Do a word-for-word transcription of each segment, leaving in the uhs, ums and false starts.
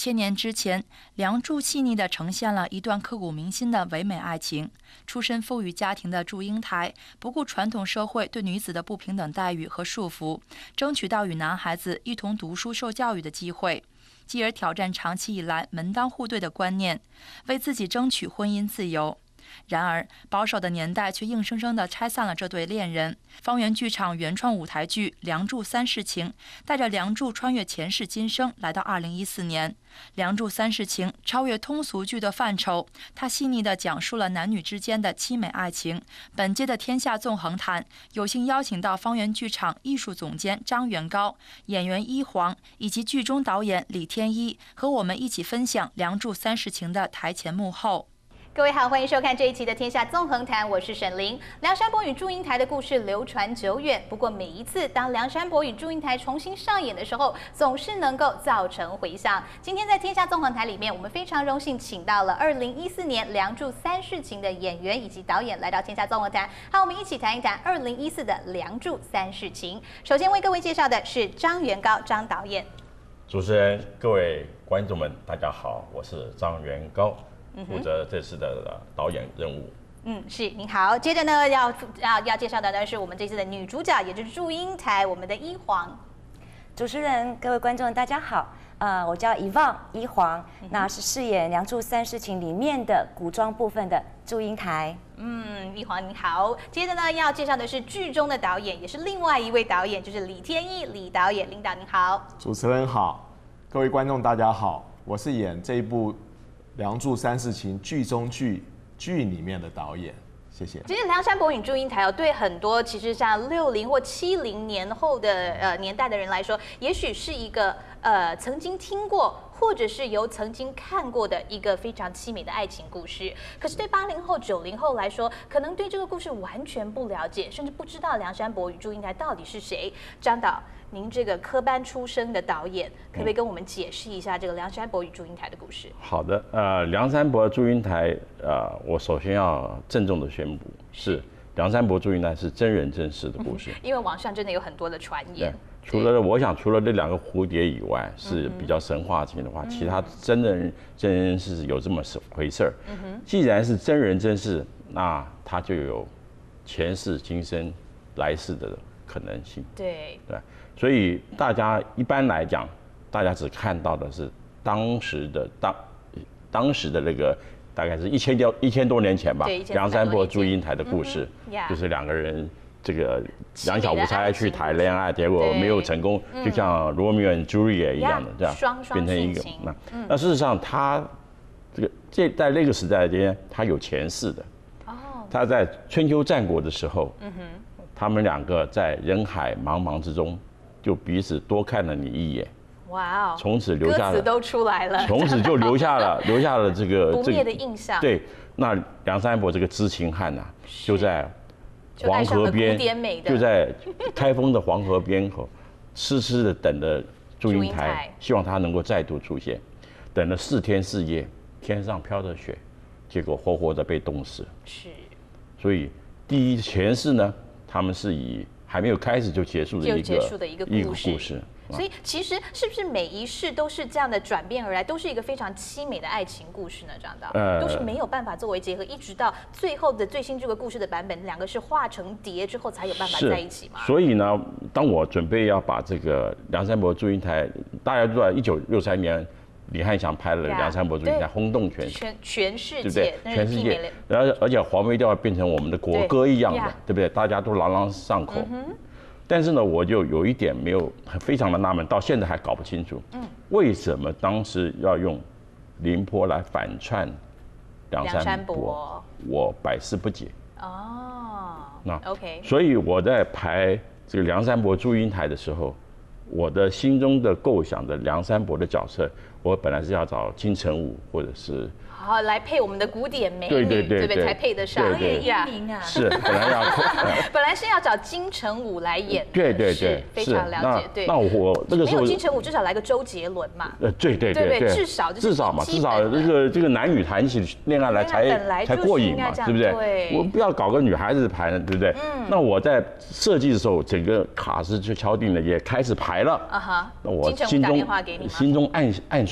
千年之前，梁祝细腻地呈现了一段刻骨铭心的唯美爱情。出身富裕家庭的祝英台，不顾传统社会对女子的不平等待遇和束缚，争取到与男孩子一同读书受教育的机会，继而挑战长期以来门当户对的观念，为自己争取婚姻自由。然而，保守的年代却硬生生地拆散了这对恋人。方圆剧场原创舞台剧《梁祝三世情》带着梁祝穿越前世今生，来到二零一四年。《梁祝三世情》超越通俗剧的范畴，它细腻地讲述了男女之间的凄美爱情。本届的天下纵横谈有幸邀请到方圆剧场艺术总监张元高、演员一黄以及剧中导演李天一，和我们一起分享《梁祝三世情》的台前幕后。 各位好，欢迎收看这一期的《天下纵横谈》，我是沈玲。梁山伯与祝英台的故事流传久远，不过每一次当梁山伯与祝英台重新上演的时候，总是能够造成回响。今天在《天下纵横谈》里面，我们非常荣幸请到了二零一四年《梁祝三世情》的演员以及导演来到《天下纵横谈》，和我们一起谈一谈二零一四的《梁祝三世情》。首先为各位介绍的是张元高张导演。 主持人、各位观众们，大家好，我是张元高。负责这次的导演任务。 嗯，是您好。接着呢，要要要介绍的呢是我们这次的女主角，也就是祝英台，我们的一黄。 主持人、各位观众，大家好。呃，我叫遗忘一黄，嗯、那是饰演《梁祝三世情》里面的古装部分的祝英台。 嗯，一黄你好。接着呢，要介绍的是剧中的导演，也是另外一位导演，就是李天一李导演。领导您好。 主持人好，各位观众大家好，我是演这一部《梁祝三世情》剧中剧剧里面的导演，谢谢。 其实《梁山伯与祝英台》哦，对很多其实像六零或七零年后的呃年代的人来说，也许是一个呃曾经听过或者是由曾经看过的一个非常凄美的爱情故事。可是对八零后、九零后来说，可能对这个故事完全不了解，甚至不知道梁山伯与祝英台到底是谁。张导，您这个科班出身的导演，可不可以跟我们解释一下这个梁山伯与祝英台的故事？ 好的，呃，梁山伯祝英台，呃，我首先要郑重的宣布，是梁山伯祝英台是真人真事的故事， 因为网上真的有很多的传言。 除了我想，除了这两个蝴蝶以外，是比较神话型的话，嗯、其他真人真人是有这么回事儿。嗯、既然是真人真事，那它就有前世今生、来世的可能性。对对。所以大家一般来讲，大家只看到的是当时的当当时的那个大概是一千多一千多年前吧，梁山伯祝英台的故事，嗯 yeah. 就是两个人这个两小无猜去谈恋爱，结果没有成功，就像罗密欧与朱丽叶一样的这样，变成一个那、嗯、那事实上他这个这在那个时代间，他有前世的。哦，他在春秋战国的时候，嗯哼，他们两个在人海茫茫之中。就彼此多看了你一眼，哇哦！从此留下了，歌词都出来了， 从此就留下了留下了这个不灭的印象。 对，那梁山伯这个知情汉呐、啊，就在黄河边，就在开封的黄河边口，痴痴的等着祝英台，希望他能够再度出现。等了四天四夜，天上飘着雪，结果活活的被冻死。是，所以第一前世呢，他们是以还没有开始就结束的一个结束的一个故事， 故事。 所以其实是不是每一世都是这样的转变而来，都是一个非常凄美的爱情故事呢？张导，呃，都是没有办法作为结合，一直到最后的最新这个故事的版本，两个是化成蝶之后才有办法在一起嘛？ 所以呢，当我准备要把这个梁山伯祝英台，大家都知道，一九六三年。李翰祥拍了《梁山伯祝英台》，轰动全全全世界， 对不对？全世界，然后而且黄梅调变成我们的国歌一样的，对不对？大家都朗朗上口。但是呢，我就有一点没有非常的纳闷，到现在还搞不清楚，为什么当时要用凌波来反串梁山伯？我百思不解。哦，那 OK， 所以我在排这个《梁山伯祝英台》的时候。我的心中的构想的梁山伯的角色，我本来是要找金城武或者是好来配我们的古典美女， 对对对对，才配得上。 对对啊， 是本来要， 本来是要找金城武来演。 对对对， 非常了解。对， 那我那个时候没有金城武，至少来个周杰伦嘛。 呃，对对对对， 至少至少嘛，至少这个这个男女谈起恋爱来才才过瘾嘛，对不对？我不要搞个女孩子排呢，对不对？嗯。那我在设计的时候，整个卡司就敲定了，也开始排了。啊哈。那我心中心中暗暗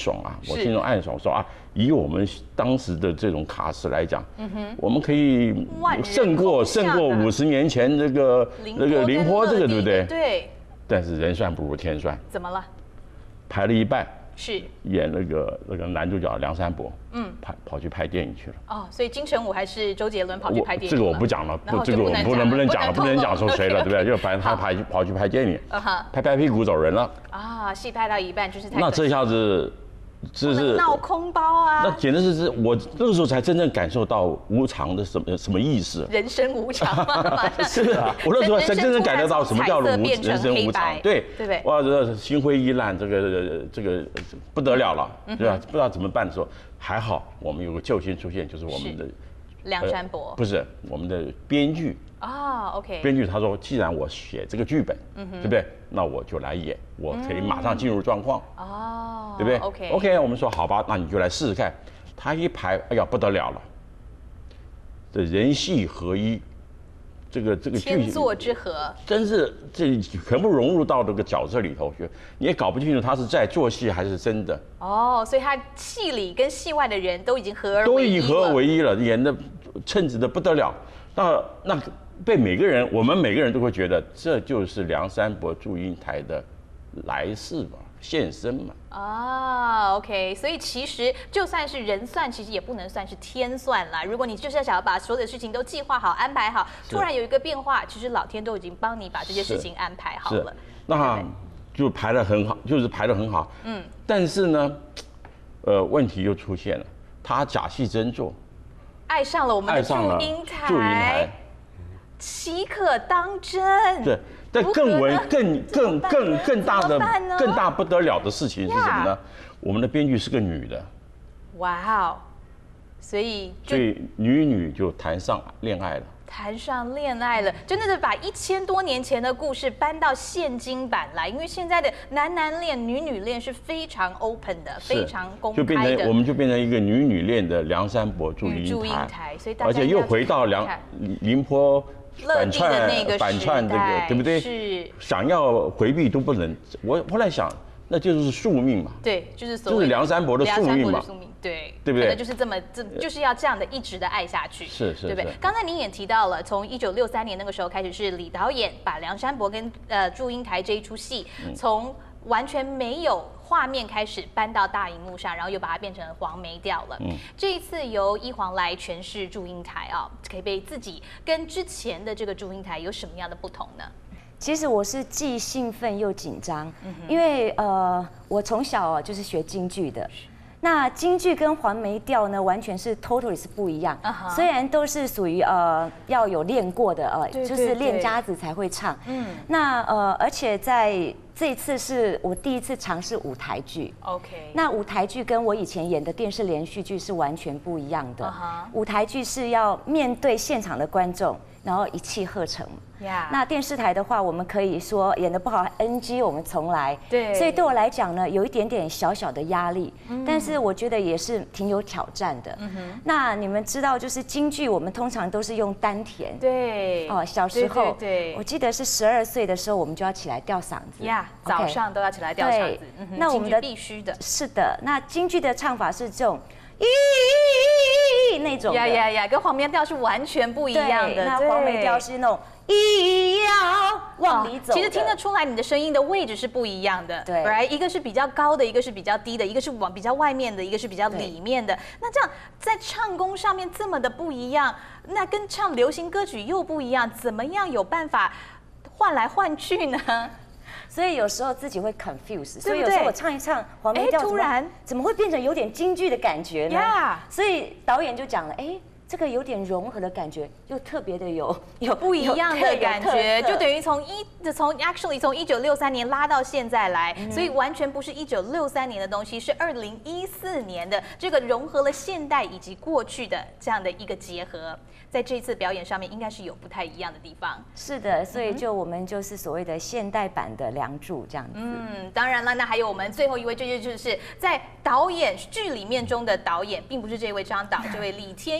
爽啊，我心中暗爽，说啊，以我们当时的这种卡司来讲，嗯哼，我们可以胜过胜过五十年前这个那个凌波这个，对不对？ 对。 但是人算不如天算， 怎么了？ 排了一半。 是演那个那个男主角梁山伯，嗯，跑跑去拍电影去了。 哦，所以金城武还是周杰伦跑去拍电影？ 这个我不讲了，不，这个我们不能不能讲了，不能讲说谁了，对不对？就反正他跑去跑去拍电影，拍拍屁股走人了。 啊，戏拍到一半就是太。 那这下子。这是闹空包啊！ 那简直是是我那个时候才真正感受到无常的什么什么意思。 人生无常嘛， 是啊，我那时候才真正感觉到什么叫无人生无常。对， 对不对？ 哇，这心灰意烂，这个这个不得了了，对吧？不知道怎么办的时候，还好我们有个救星出现，就是我们的梁山伯， 不是我们的编剧。 啊 ，OK。 编剧他说，既然我写这个剧本，对不对？那我就来演，我可以马上进入状况。哦，对不对 ？OK OK， 我们说好吧，那你就来试试看。他一排，哎呀不得了了，这人戏合一，这个这个剧天作之合， 真是这全部融入到这个角色里头去，你也搞不清楚他是在做戏还是真的。 哦，所以他戏里跟戏外的人都已经合而都已经合而为一了，演的称职的不得了。那那。被每个人，我们每个人都会觉得这就是梁山伯祝英台的来世嘛，现身嘛。 啊 ，OK， 所以其实就算是人算，其实也不能算是天算啦。如果你就是想要把所有的事情都计划好、安排好，突然有一个变化，其实老天都已经帮你把这些事情安排好了。 那就排得很好，就是排得很好。嗯。但是呢，呃，问题又出现了，他假戏真做， 爱上了我们的祝英台。祝英台。岂可当真？ 对，但更为更更更更大的更大不得了的事情是什么呢？我们的编剧是个女的。 哇哦！所以所以女女就谈上恋爱了。 谈上恋爱了，真的是把一千多年前的故事搬到现今版来，因为现在的男男恋、女女恋是非常 open 的，非常公开的， 就变成我们就变成一个女女恋的梁山伯祝英台， 所以大家而且又回到梁凌波。 反串反串这个对不对？ 是想要回避都不能。我后来想，那就是宿命嘛。 对，就是所谓就是梁山伯的宿命嘛。 对， 对不对？ 可能就是这么这就是要这样的一直的爱下去。 是是， 对不对？刚才您也提到了，从一九六三年那个时候开始，是李导演把梁山伯跟呃祝英台这一出戏从完全没有画面开始搬到大荧幕上，然后又把它变成黄梅调了。嗯，这一次由一黄来诠释祝英台啊，可以被自己跟之前的这个祝英台有什么样的不同呢？ 其实我是既兴奋又紧张，嗯、因为呃，我从小啊就是学京剧的。那京剧跟黄梅调呢，完全是 totally 是不一样。Uh-huh. 虽然都是属于呃要有练过的呃，对对对就是练家子才会唱。嗯，那呃，而且在这一次是我第一次尝试舞台剧。 OK。那舞台剧跟我以前演的电视连续剧是完全不一样的。Uh-huh. 舞台剧是要面对现场的观众，然后一气呵成。Yeah. 那电视台的话，我们可以说演得不好 N G， 我们重来。对。所以对我来讲呢，有一点点小小的压力，嗯、但是我觉得也是挺有挑战的。嗯哼。那你们知道，就是京剧，我们通常都是用丹田。 对。 哦，小时候， 对对对我记得是十二岁的时候，我们就要起来吊嗓子。 呀、yeah, ，早上都要起来吊嗓子。嗯、 那我们的必须的。 是的，那京剧的唱法是这种。咦，那种呀呀呀，跟黄梅调是完全不一样的。 那黄梅调是那种一要往里走、哦。 其实听得出来，你的声音的位置是不一样的。 对， right? 一个是比较高的，一个是比较低的，一个是往比较外面的，一个是比较里面的。那这样在唱功上面这么的不一样，那跟唱流行歌曲又不一样，怎么样有办法换来换去呢？ 所以有时候自己会 confuse， 所以有时候我唱一唱黄梅调，突然怎么会变成有点京剧的感觉呢？ Yeah. 所以导演就讲了，哎，这个有点融合的感觉，又特别的有有不一样的感觉，就等于从一从 actually 从一九六三年拉到现在来，嗯、所以完全不是一九六三年的东西，是二零一四年的这个融合了现代以及过去的这样的一个结合。在这次表演上面，应该是有不太一样的地方。 是的，所以就我们就是所谓的现代版的《梁祝》这样子。 嗯，当然了，那还有我们最后一位，这就是在导演剧里面中的导演，并不是这位张导，这位李天一李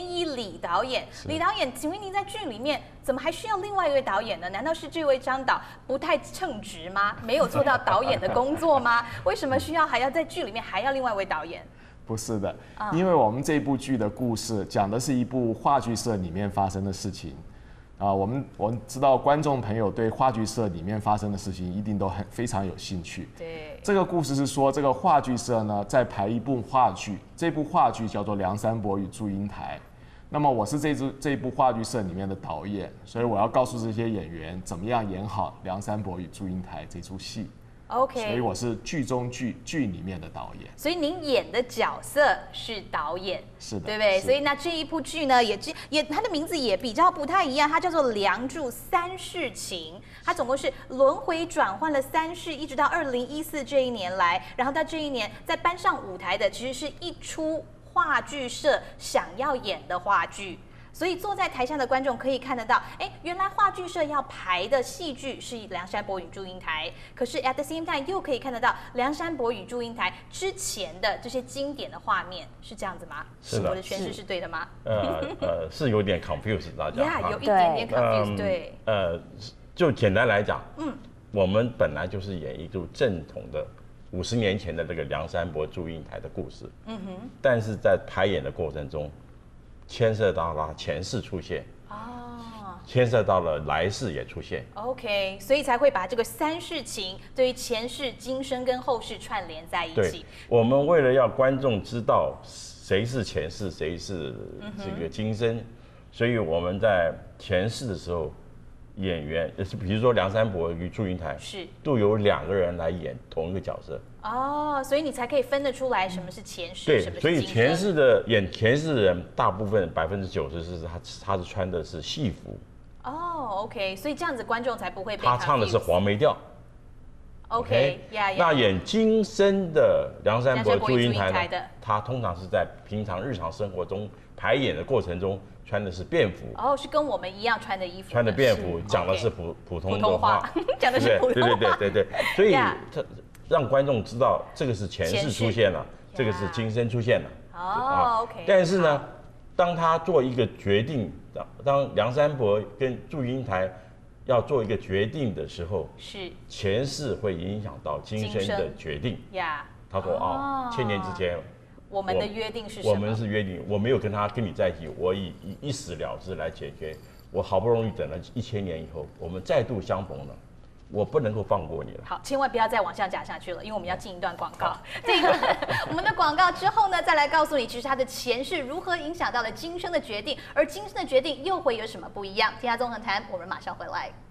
李导演。李导演，请问您在剧里面怎么还需要另外一位导演呢？难道是这位张导不太称职吗？没有做到导演的工作吗？为什么需要还要在剧里面还要另外一位导演？ 不是的，因为我们这部剧的故事讲的是一部话剧社里面发生的事情。啊，我们我们知道观众朋友对话剧社里面发生的事情一定都很非常有兴趣。 对， 这个故事是说，这个话剧社呢在排一部话剧，这部话剧叫做《梁山伯与祝英台》。那么我是这支这一部话剧社里面的导演，所以我要告诉这些演员怎么样演好《梁山伯与祝英台》这出戏。 OK， 所以我是剧中剧剧里面的导演。 所以您演的角色是导演， 是的， 对不对？ 是所以那这一部剧呢，也也它的名字也比较不太一样，它叫做《梁祝三世情》，它总共是轮回转换了三世，一直到二零一四这一年来，然后到这一年再搬上舞台的，其实是一出话剧社想要演的话剧。所以坐在台下的观众可以看得到，哎，原来话剧社要排的戏剧是《梁山伯与祝英台》，可是 at the same time 又可以看得到《梁山伯与祝英台》之前的这些经典的画面，是这样子吗？ 是的， 我的诠释是对的吗？ 呃呃，是有点 confused 大家。 呀，有一点点 confused， 对。 呃，就简单来讲，嗯，我们本来就是演一部正统的五十年前的这个梁山伯祝英台的故事，嗯哼，但是在排演的过程中，牵涉到了前世出现，哦，牵涉到了来世也出现 ，OK， 所以才会把这个三世情对于前世、今生跟后世串联在一起。 对，我们为了要观众知道谁是前世，谁是这个今生，嗯、所以我们在前世的时候，演员也是比如说梁山伯与祝英台， 是都有两个人来演同一个角色。 哦，所以你才可以分得出来什么是前世， 对， 什么是所以今生。 前世的演前世的人，大部分百分之九十是他他是穿的是戏服。 哦 ，OK， 所以这样子观众才不会被他唱的是黄梅调。 OK， 呀呀。 那演今生的梁山伯祝英台的， 他通常是在平常日常生活中排演的过程中穿的是便服。 哦，是跟我们一样穿的衣服。 穿的便服，讲的是普普通的话， 讲的是普通话。 对对对对对，所以他让观众知道这个是前世出现了，这个是今生出现了。 哦 ，OK。 但是呢，当他做一个决定，当梁山伯跟祝英台要做一个决定的时候， 是前世会影响到今生的决定。 呀， 他说哦，千年之前， 我们的约定是什么？ 我们是约定，我没有跟他跟你在一起，我以一死了之来解决。我好不容易等了一千年以后，我们再度相逢了。我不能够放过你了。 好，千万不要再往下讲下去了，因为我们要进一段广告。这一段我们的广告之后呢，再来告诉你，其实他的前世如何影响到了今生的决定，而今生的决定又会有什么不一样？天下纵横谈，我们马上回来。